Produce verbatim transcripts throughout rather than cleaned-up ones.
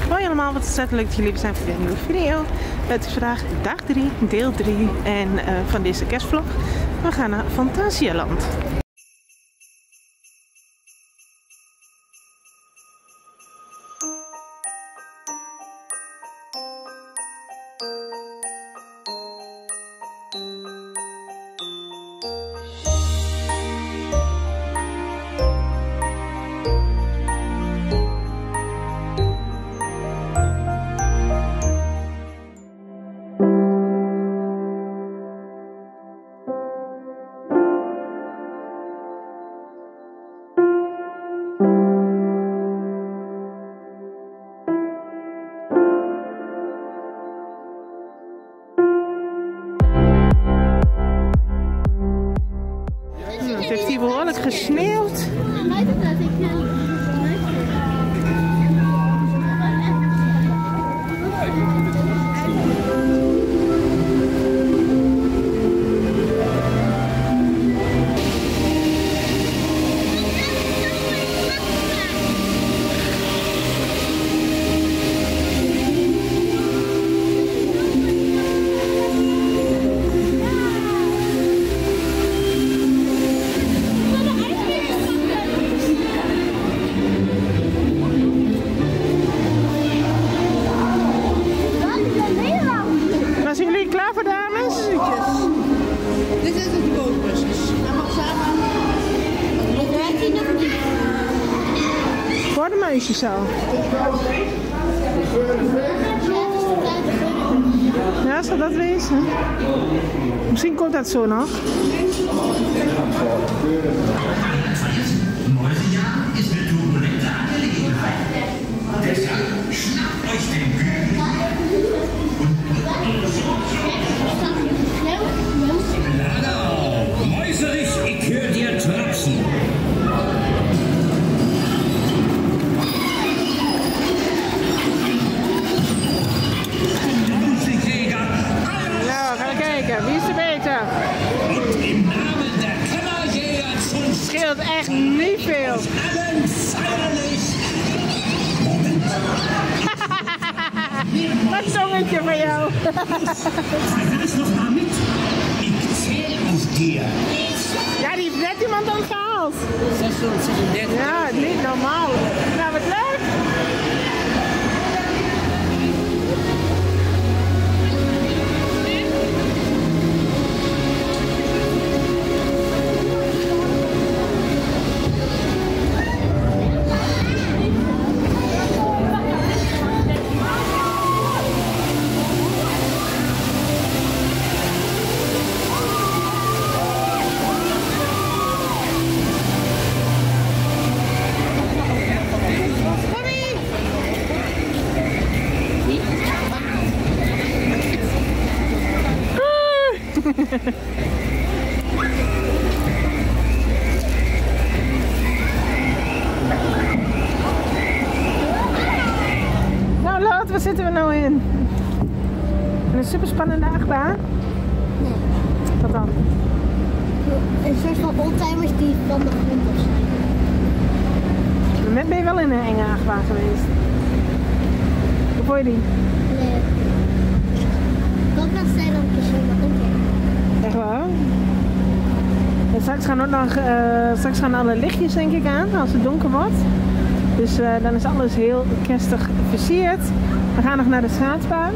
Hoi allemaal, wat ontzettend leuk dat jullie er zijn voor deze nieuwe video. Het is vandaag dag drie, deel drie en, uh, van deze kerstvlog. We gaan naar Fantasialand. Het heeft hier behoorlijk gesneeuwd. Dit is het bootbusjes. Dat mag samen. Wat werkt hij nog niet? Voor de muisjes al. Ja, zal dat wezen? Misschien komt dat zo nog. Neujahr ist eine turbulente Angelegenheit. Deshalb schnappt euch den Bügel und Hallo, Mäuserich, ich höre dir trapsen. Nou, gaan we kijken. Wie is er beter? Und im Namen der Kammerjäger zum Het scheelt echt niet veel. allen feierlich. Wat zongetje van jou. Zeig das noch mal mit. Ich zähl auf dir. Ja, die heeft net iemand onthaald. zeshonderdzesendertig. Ja, niet normaal. Nou, wat leuk. Nou Lot, waar zitten we nou in? In een super spannende achtbaan? Nee. Wat dan? Een soort van oldtimers die van de grond af zijn. Net ben je wel in een enge achtbaan geweest. Hoe vond je die? Nee. Ook nog zijn dan persoonlijk ook weer. Echt waar? En straks gaan, ook nog, uh, straks gaan alle lichtjes denk ik aan als het donker wordt. Dus uh, dan is alles heel kerstig versierd. We gaan nog naar de schaatsbaan.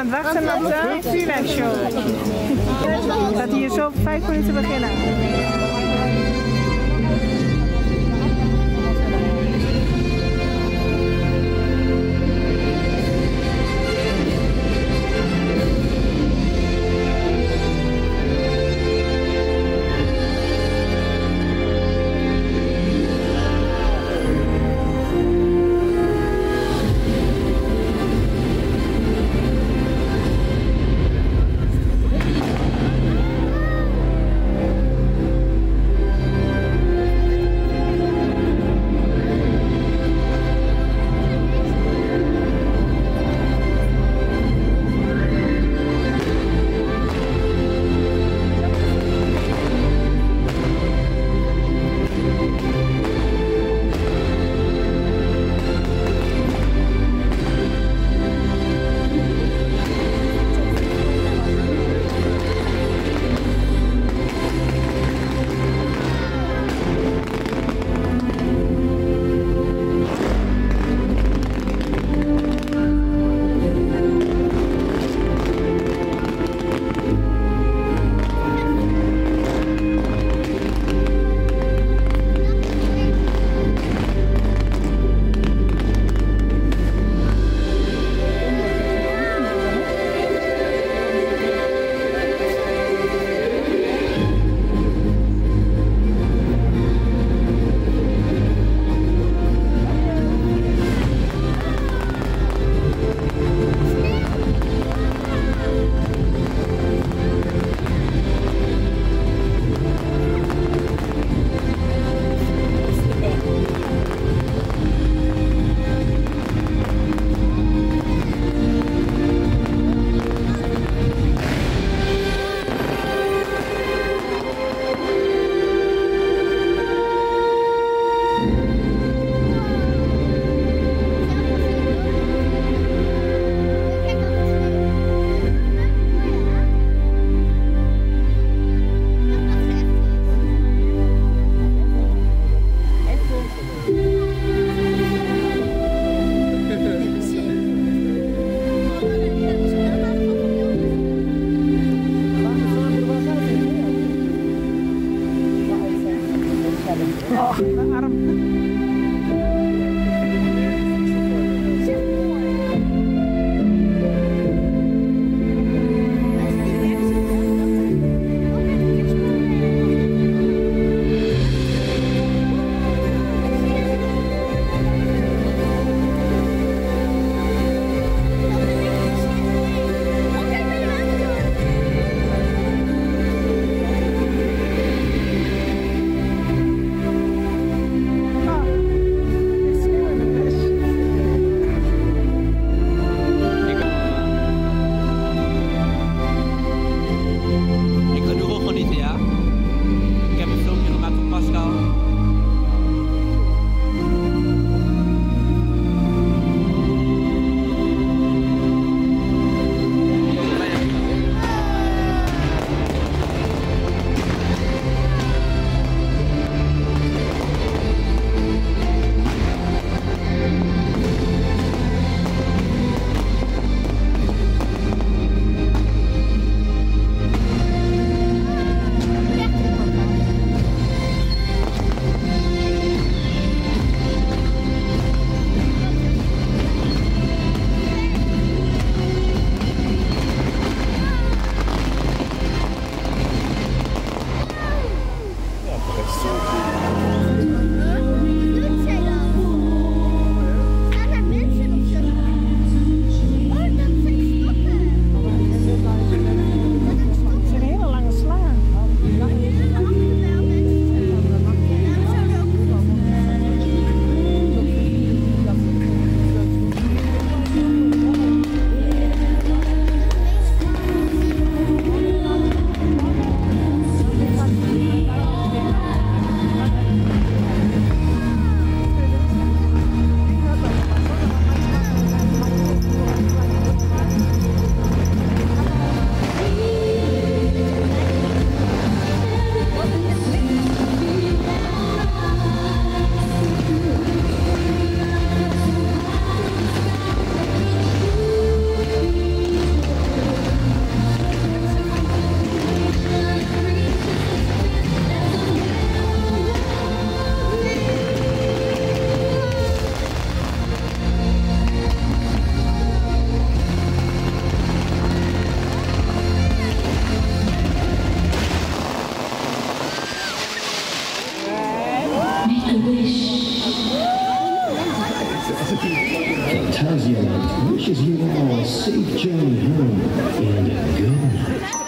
het wachten op de vuurwerkshow. Dat hier zo vijf minuten beginnen. wishes you all a safe journey home and a good night.